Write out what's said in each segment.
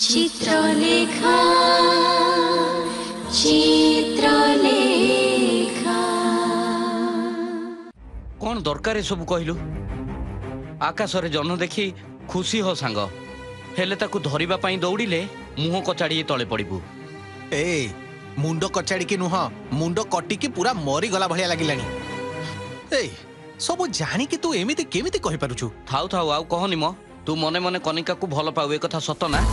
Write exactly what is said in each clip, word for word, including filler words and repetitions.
चित्रलेखा चित्रलेखा कौन दरकार ए सब कहलु आकाश रे जन्म देखी खुशी हो सांग हेले ताकू धरिबा पई दौड़िले मुह कचाड़ी तले पड़िबू। ए मुंड कचाड़ी की नुह मुंड कटी की पूरा मरी गला भलिया लागिलानी। ए सब जानी कि तू एमिति केमिति कहि पारुछु। थाउ थाउ आउ कहनी म तू मने मने कनिका को भल पाउ ए कथा सत ना?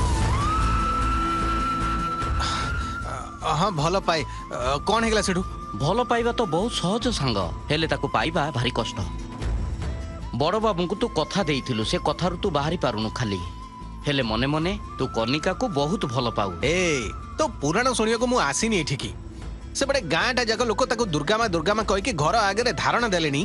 हाँ भल पाए कौन हेगला सेठू? भल पाइबा तो बहुत सहज सांग हेले ताकू पाइबा भारी कष्ट। बड़ बाबू को तू कथा देइथिलु से कथारु तू बाहरी पारुनु खाली हेले मने मने तू कनिका को बहुत भल पाउ। ए तो पुराण सुनिया को मु आसीनी एठी की से बड़े गाँटा जाक लोक ताकू दुर्गा माँ दुर्गा माँ कहि के घर आगे धारणा देलेनी।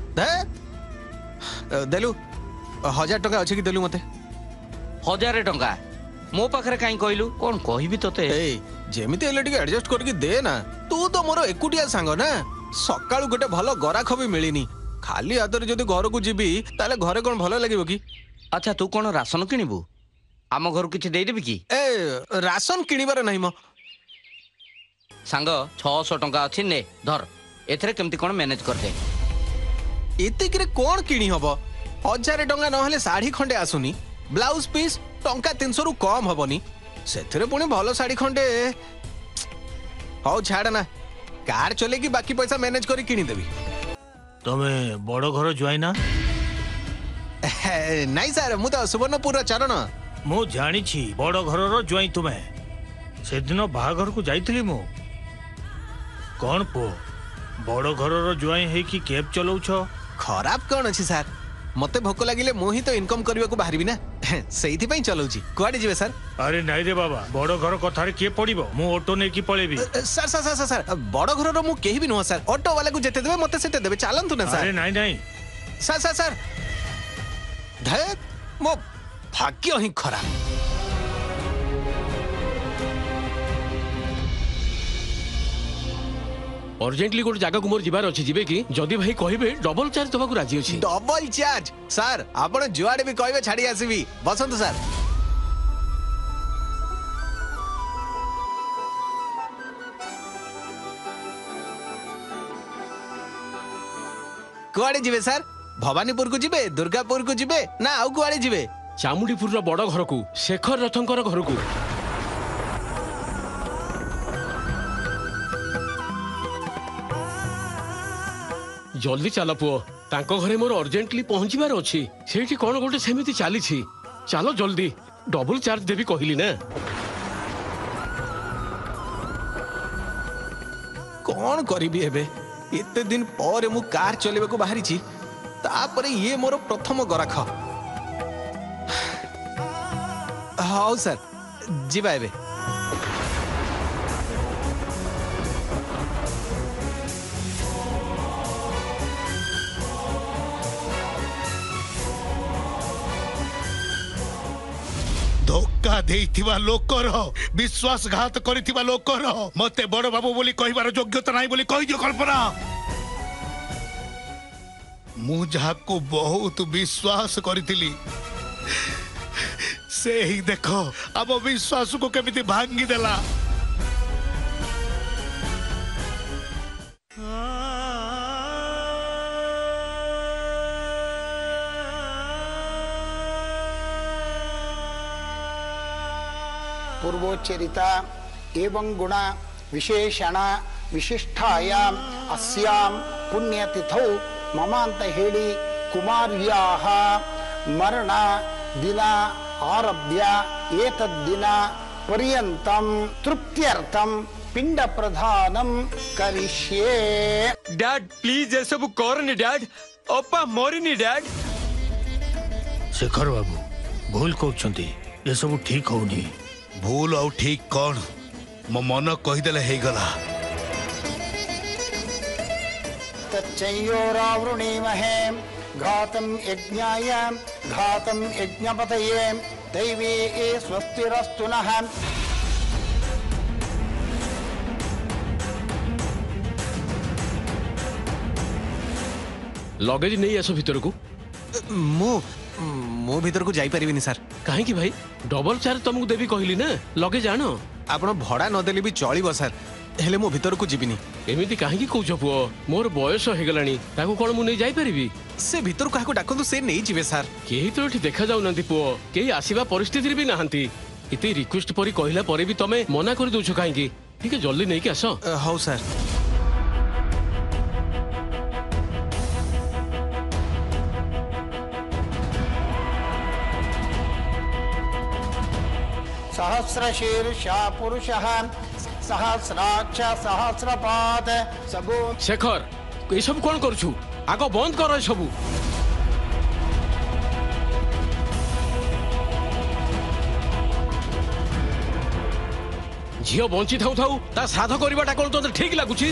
देलु हजार टका अछि कि देलु मते? हजार टका मो पाखरे काई कहलु कोन कहिबी तते? ए जेमिति हेले टिके एडजस्ट करके दे ना। तू तो मोर एकुटिया सांग ना सकाळु गोटे भलो गराख भी मिलिनी खाली हाथ जदि घर को जीवी ताले घरे कोन भलो लागिबो की? अच्छा तू कोन राशन किनिबू आम घर किछि देई देबी की? ए राशन किनिबार नाही म सांग छह सौ टका अछि ने धर एथरे केमति कोन मैनेज कर दे। एते किरे कोन किनी हबो? हजार टका नहले साड़ी खंडे आसुनी ब्लाउज पीस टंका तीन सौ रु कम हबनी सेथरे पुणी भलो साड़ी खंडे। हौ छाड़ ना कार चले की बाकी पैसा मैनेज करी किनी देबी। तमे बड़ घर जुआई ना? नहीं सर मु तो सुवर्णपुर चरण मु जानी छी बड़ घर रो जुआई तुमे से दिन बाहाघर को जाइथिली मु कौन पो बड़ घर रो जुआई है कि कैब चलाउछ? खराब कौन अछि सर मते भोक लागिले मु ही तो इनकम करबा को बाहरबी ना सेहिथि पई चलाउची। कुआडे जिवे सर? अरे नाही रे बाबा बड़ घर कथा रे के पड़िबो मु ऑटो ने की पळेबी। सर सर सर सर बड़ घर रो मु केही भी नुह सर ऑटो वाला को जेते देबे मते सेते देबे चालंतु ना सर। अरे नाही नाही सर सर सर धैत मो भाग्य ही खराब। अर्जेंटली गोटे जगह को मोर जिबार अछि जिबे की जदी भाई कहिबे डबल चार्ज दबा को राजी अछि। डबल चार्ज सर आपण जुआडे भी कहबे छाडी आसीबी बसंत सर। कुआडे जिबे सर? भवानीपुर को जिबे दुर्गापुर को जिबे ना आउ कुआडे जिबे? चामुंडीपुर रो बड़ घर को शेखर रथंकर घर को। जल्दी चल पुओ तांको घरे मोर अर्जेंटली पहुंचीबार अछि सेठी कोन गोटे सेमिति चाली छी चलो जल्दी डबल चार्ज देबी कहली ना। कौन करिबी एबे इतने दिन पर मु कार चलेबा को बाहरी छी तापरे ये मोर प्रथम गराख। हाउ सर जीवा एबे। धोखा देइथिबा लोकर विश्वासघात करिथिबा लोकर मते बड़ बाबू बोली कहिबार योग्यता नाही बोली कहि दियो कल्पना। मु जाको बहुत विश्वास करिथिली से ही देखो अब विश्वास को केमिति भांगी देला। पूर्वोच्चरिता एवं गुणा विशेषण विशिष्टायाम अस्याम पुण्यतिथौ ममांत हेळि कुमार्याः मरण दिन आरभ्य एतद्दिन पर्यन्तं तृप्त्यर्थं पिंड प्रदानम करिष्ये। डैड प्लीज ये सब करनी डैड अपा मरिनी डैड। शेखर बाबू भूल कहउछंती ये सब ठीक होनी। भूल और ठीक कौन मो मन कहीदेले हे गला। तच्चयोरावृणीमहे घातम यज्ञाय घातम यज्ञपतये दैवी स्वस्तिरस्तु नः। लगेज नहीं आस भीतर को मु ମୁଁ ଭିତରକୁ ଯାଇପାରିବିନି ସାର୍। କାହିଁକି ଭାଇ? ଡବଲ ଚାର୍ଜ ତମକୁ ଦେବି କହିଲି ନା, ଲଗେଜ ଆଣ। ଆପଣ ଭଡ଼ା ନଦେଲେ ବି ଚଳିବ ସାର୍, ହେଲେ ମୁଁ ଭିତରକୁ ଯିବିନି। ଏମିତି କାହିଁକି କହୁଛ ପୁଅ? ମୋର ବୟସ ହେଇଗଲାଣି, ତାକୁ କଣ ମୁଁ ନେଇ ଯାଇପାରିବି? ସେ ଭିତରୁ କାହାକୁ ଡାକନ୍ତୁ, ସେ ନେଇଯିବେ ସାର୍। କେହି ତ ଏଠି ଦେଖା ଯାଉନାହାନ୍ତି ପୁଅ, କେହି ଆସିବା ପରିସ୍ଥିତିରେ ବି ନାହାନ୍ତି। ଏତେ ରିକ୍ୱେଷ୍ଟ ପରି କହିଲା ପରେ ବି ତମେ ମନା କରିଦଉଛ କାହିଁକି? ଟିକେ ଜଲ୍ଦି ନେଇକି ଆସ। ଅ, ହଉ ସାର୍। सहस्रशीर्षा पुरुषः सहस्राक्ष सहस्रपाद सबू शेखर, ଏସବୁ କଣ କରୁଛୁ? ଆଗ ବନ୍ଦ କର ଏସବୁ। ଝିଅ ବଞ୍ଚି ଥାଉ ଥାଉ ତା ଶ୍ରାଦ୍ଧ କରିବାଟା କଣ ତୋତେ ଠିକ ଲାଗୁଛି?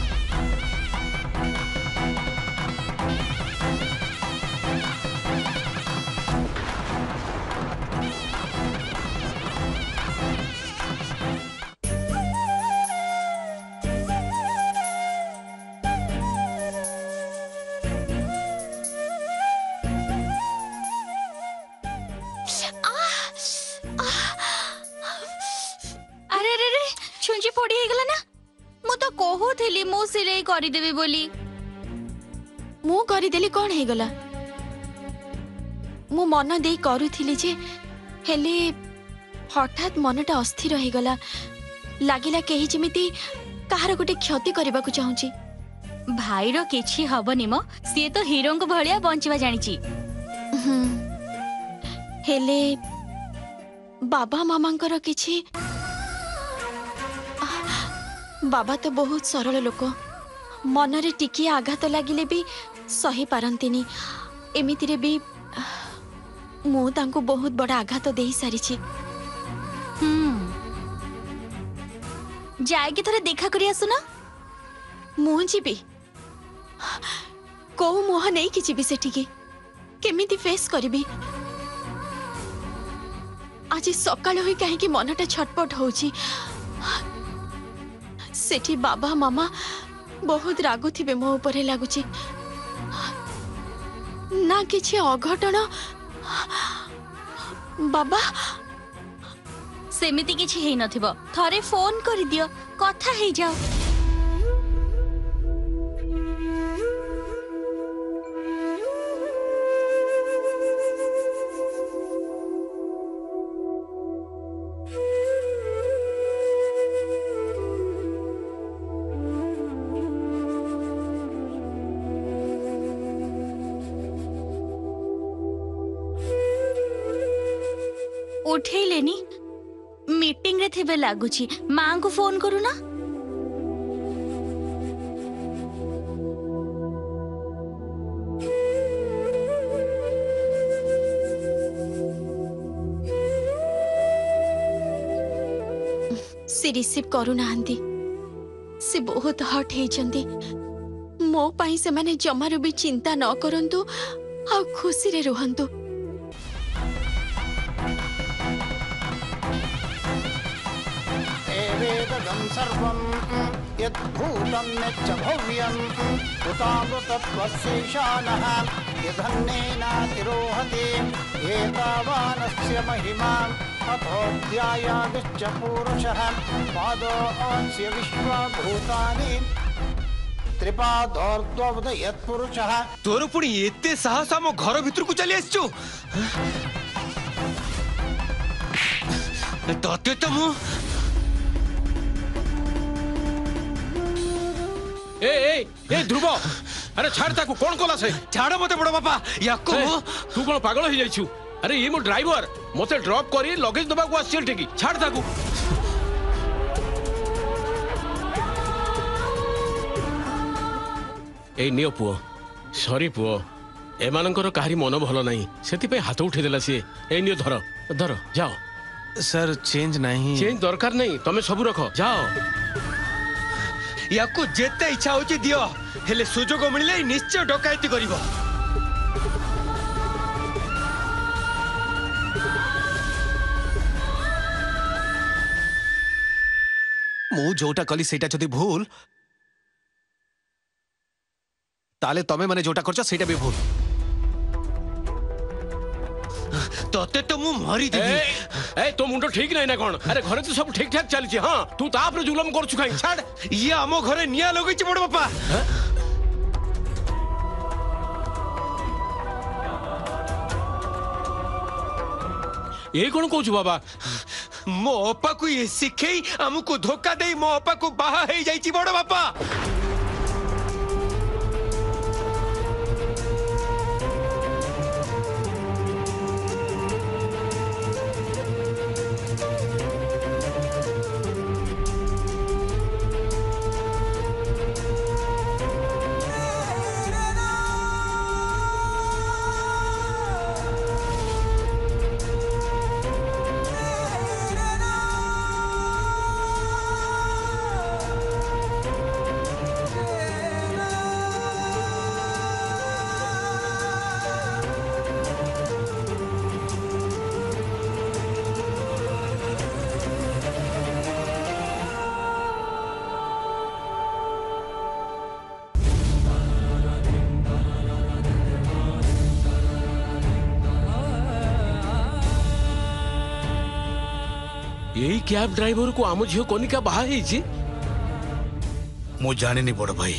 अरे रे रे छुंची फोड़ी हेगला ना मु तो कहूली मु सिलाई करदेवी बोली मु करदेली कौन हेगला मु मन दे करूथिली जे हेले हठात मनटा अस्थिर हेगला लागिला केही जेमिति काहार गोटे क्षति करबा को चाहूची भाई रो किछि हबनी मो से तो हीरो को भलिया बंचवा जानिची हेले बाबा मामांकर किछि बाबा तो बहुत सरल लोक मनरे टिकी आघात लागिले भी सही पारंतिनी एमितिरे भी मु तांको बहुत बड़ा आघात देई सारिछि हम्म जाय के थोड़ा देखा करी आसु ना मु जीबी को मोह नहीं कि जीबी सेठी के केमिति फेस करबी आज सकाळ होई काहे कि मनटा छटपट होउची सेठी बाबा मामा बहुत रागुथिबे मो ऊपर लागुची ना किछि अघटन बाबा सेमिति किछि हेई नथिबो थरे फोन करि दियो कथा हेई जाओ उठेलेनी मीटिंग रे थिबे लागुची मां को फोन करू ना से रिसीव करू नाहंती से बहुत हट हेचंती मो पाई से माने जमारू भी चिंता न करंतु आ खुशी रे रहंतु वेदगं सर्वं यद्भूतं यच्च भव्यं उतामृतत्वस्यैशानः यदन्नेनातिरोहति एतावानस्य महिमाम् अथोऽध्यायादिश्च पूरुषः पादोऽस्य विश्वभूतानि त्रिपादोर्ध्वोदयत्पुरुषः तोर पुणी एते साहस आम घर भितर को चली आसछु तते तो मु ए ए ए ध्रुव अरे छाड़ ताकू कौन कला से छाड़ मते बड़ बापा याको तू कौन पागल हो जाइछु अरे ये मो ड्राइवर मते ड्रॉप करी लगेज दबा को आसी ठेकी छाड़ ताकू ए नियो पुओ सॉरी पुओ एमानंकर काहरी मन भलो नहीं सेति पे हाथ उठे देला से ए नियो धर धर जाओ सर चेंज नहीं चेंज दरकार नहीं तमे सब रखो जाओ याको जेते इच्छा होची दियो हेले सुजोग मिलले निश्चय डकायती करिवो मु जोटा कली सेटा जदी भूल ताले तमे माने जोटा करछ सेटा भी भूल तोते तो मु मरी देबी ए ए तो मुंडो ठीक नहीं ना कौन अरे घरे तो सब ठीक ठाक चलछि हां तू तापर जुलम करछु काई छाड़ ये आमो घरे निया लगै छ बड़ बापा ए कोन कहछु बाबा मो अपा को ये सिखई हमको धोखा देई मो अपा को बाहा हे जाई छी बड़ बापा यही कैब ड्राइवर को आम झील कनिका बाहा मु जानिनी बड़ भाई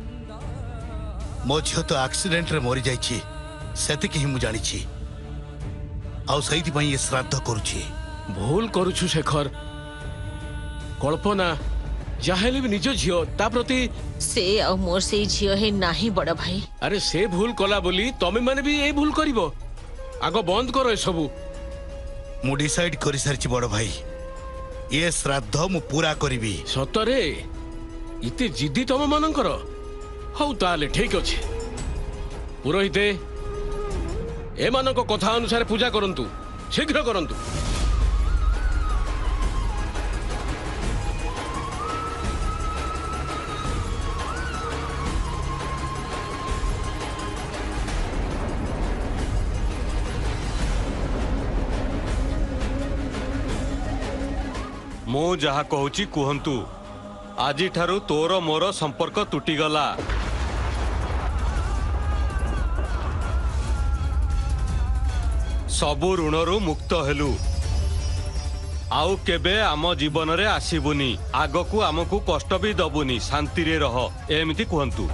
मो झील तो एक्सीडेंट रे मरी जाइछि सेतिक ही मु जानी छी आउ सहीति पई ये श्राद्ध करूछि भूल करूछु शेखर कल्पना जाहेले भी निज झील ता प्रति से आ मोर से झियो हे नाही बड़ भाई अरे से भूल कला बोली तमे माने भी ए भूल करिवो आगो बंद करो ए सबू मु डिसाइड करि सारछि बड़ भाई ये श्राद्ध मु पूरा करिवि सतरे इते जिद्दी तम मानकर हौ ताले ठीक अछि पुरोहिते ए मानको कथा अनुसार पूजा करंतु शीघ्र करंतु मु जहा कहूची कुहंतु आजी ठारू तोर मोर संपर्क तुटीगला सबु ऋणरू मुक्त हेलु आउ केबे आम जीवन रे आसीबुनी आगकू आमकू कष्ट भी दबुनी शांति रे रह एमिति कुहंतु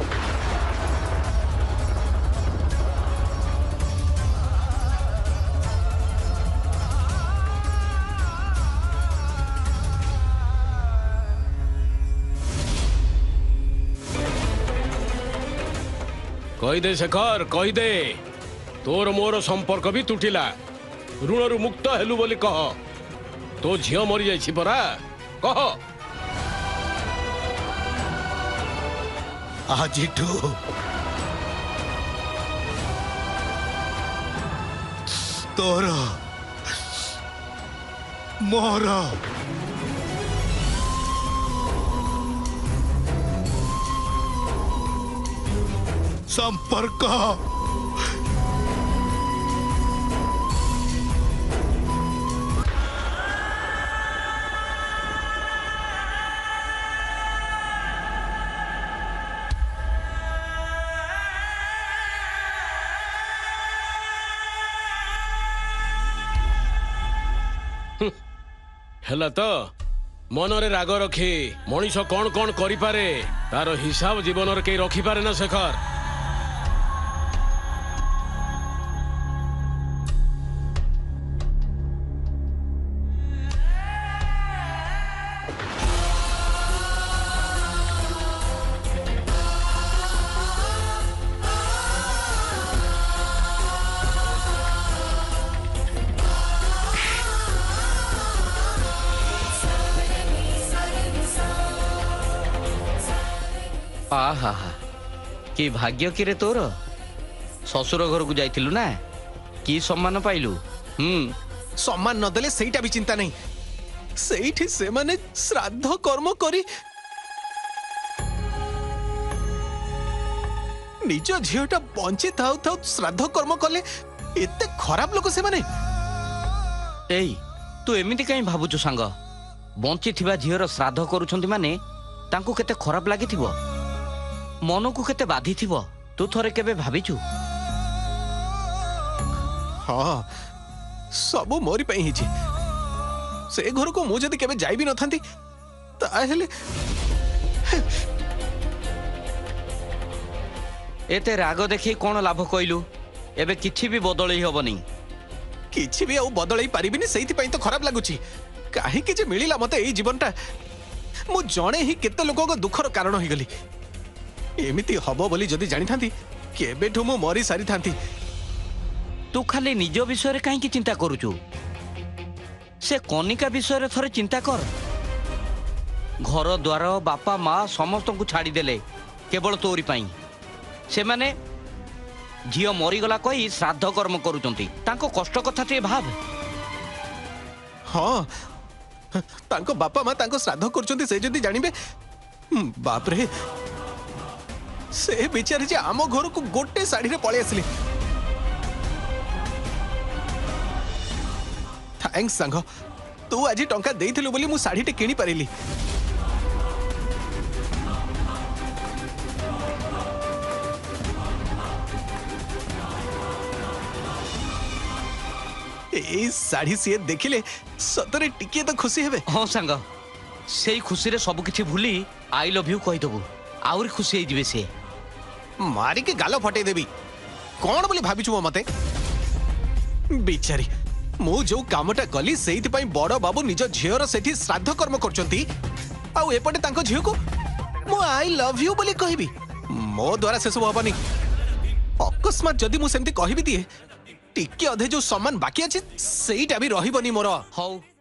कही दे शेखर कही दे तोर मोर संपर्क भी तुटिला ऋणरू मुक्त हेलु बोली कह तो झियो मरी जाइछि परा कह आजिठू तोर मोर संपर्क हेला तो मनरे राग रखी मनीष कौन कौन करि पारे तार हिसाब जीवन के रखी पारे ना शेखर आहा कि भाग्य कि रे तोर ससुर घर को जाइथिलु ना कि सम्मान पाइलु हम्म सम्मान न देले सेटा भी चिंता नहीं सेठी से माने श्राद्ध कर्म करी निज झीटा बंची थाउ थाउ श्राद्ध कर्म कले एते खराब लोक से माने एई तू एमिति काई भाबुछु सांग बंची थिबा झीर श्राद्ध करूछंती माने तांको केते खराब लागिथिबो मन को केते बाधी थिबो तू थरे केबे भाबिछु हाँ ସବୁ ମୋରି ପାଇଁ ହେଇଛି। ସେ ଘରକୁ ମୁଁ ଯଦି କେବେ ଯାଇ ବି ନଥାନ୍ତି ତାହେଲେ ଏତେ ରାଗ ଦେଖେଇ କ'ଣ ଲାଭ କହିଲୁ? ଏବେ କିଛି ବି ବଦଳେଇ ହବନି। କିଛି ବି ଆଉ ବଦଳେଇ ପାରିବିନି, ସେଇଥିପାଇଁ ତ ଖରାପ ଲାଗୁଛି। କାହିଁକି ଯେ ମିଳିଲା ମତେ ଏଇ ଜୀବନଟା। ମୁଁ ଜଣେ ହିଁ କେତେ ଲୋକଙ୍କ ଦୁଃଖର କାରଣ ହେଇଗଲି। ଏମିତି ହବ ବୋଲି ଯଦି ଜାଣିଥାନ୍ତି କେବେଠୁ ମୁଁ ମରି ସାରିଥାନ୍ତି। ତୁ ଖାଲି ନିଜ ବିଷୟରେ କାହିଁକି ଚିନ୍ତା କରୁଛୁ? ସେ କନିକା ବିଷୟରେ ଥରେ ଚିନ୍ତା କର। ଘର ଦ୍ୱାର ବାପା ମା ସମସ୍ତଙ୍କୁ ଛାଡ଼ିଦେଲେ କେବଳ ତୋରି ପାଇଁ। ସେମାନେ ଝିଅ ମରିଗଲା କହି ଶ୍ରାଦ୍ଧ କର୍ମ କରୁଛନ୍ତି। ତାଙ୍କ କଷ୍ଟ କଥା ଟିକେ ଭାବ। ହଁ, ତାଙ୍କ ବାପା ମା ତାଙ୍କ ଶ୍ରାଦ୍ଧ କରୁଛନ୍ତି ସେ ଯଦି ଜାଣିବେ, ବାପରେ, ସେ ବିଚାରି ଯେ ଆମ ଘରକୁ ଗୋଟେ ଶାଢୀରେ ପଳେଇ ଆସିଲେ। ଥ୍ୟାଙ୍କ୍ସ ସାଙ୍ଗ, ତୁ ଆଜି ଟଙ୍କା ଦେଇଥିଲୁ ବୋଲି ମୁଁ ଶାଢୀଟେ କିଣି ପାରିଲି। এই শাড়ি সিଏ ଦେଖିଲେ ସତରେ ଟିକେ ତ ଖୁସି ହେବେ। ହଁ ସାଙ୍ଗ, ସେଇ ଖୁସିରେ ସବୁ କିଛି ଭୁଲି ଆଇ ଲଭ୍ ୟୁ କହିଦେବୁ, ଆହୁରି ଖୁସି ହେଇଯିବେ ସିଏ। ମାରିକି ଗାଲ ଫଟେଇ ଦେବି। କଣ ବୋଲି ଭାବିଛୁ ମୋ ମତେ? ବିଚାରି, ମୁଁ ଯୋଉ କାମଟା କଲି ସେଇଥିପାଇଁ ବଡ ବାବୁ ନିଜ ଝିଅର ସେଠି ଶ୍ରାଦ୍ଧ କର୍ମ କରୁଛନ୍ତି, ଆଉ ଏପଟେ ତାଙ୍କ ଝିଅକୁ ମୁଁ ଆଇ ଲଭ୍ ୟୁ ବୋଲି କହିବି? ମୋ ଦ୍ୱାରା ସେସବୁ ହବନି। ଅକସ୍ମାତ ଯଦି ମୁଁ ସେମିତି କହିବି ଦିଏ, ଟିକେ ଅଧେ ଯୋଉ ସମ୍ମାନ ବାକି ଅଛି ସେଇଟା ବି ରହିବନି ମୋର। ହଉ।